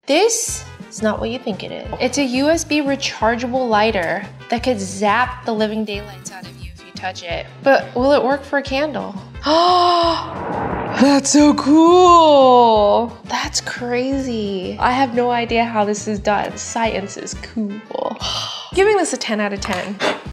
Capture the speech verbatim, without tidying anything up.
This is not what you think it is. It's a U S B rechargeable lighter that could zap the living daylights out of you if you touch it. But will it work for a candle? Oh, that's so cool. That's crazy. I have no idea how this is done. Science is cool. Giving this a ten out of ten.